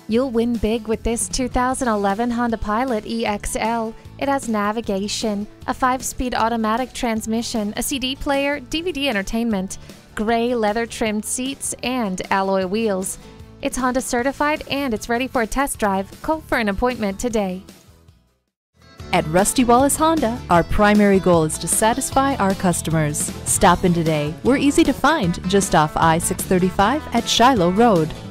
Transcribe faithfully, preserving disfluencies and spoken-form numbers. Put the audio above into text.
You'll win big with this two thousand eleven Honda Pilot E X L. It has navigation, a five-speed automatic transmission, a C D player, D V D entertainment, gray leather-trimmed seats, and alloy wheels. It's Honda certified and it's ready for a test drive. Call for an appointment today. At Rusty Wallis Honda, our primary goal is to satisfy our customers. Stop in today. We're easy to find just off I six thirty-five at Shiloh Road.